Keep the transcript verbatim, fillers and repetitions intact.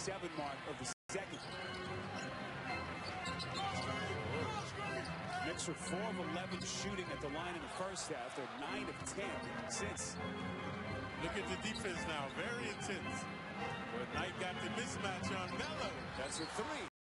seven mark of the second. Knicks are four of eleven shooting at the line in the first half. They're nine of ten since. Look at the defense now. Very intense. But Knight got the mismatch on Melo. That's a three.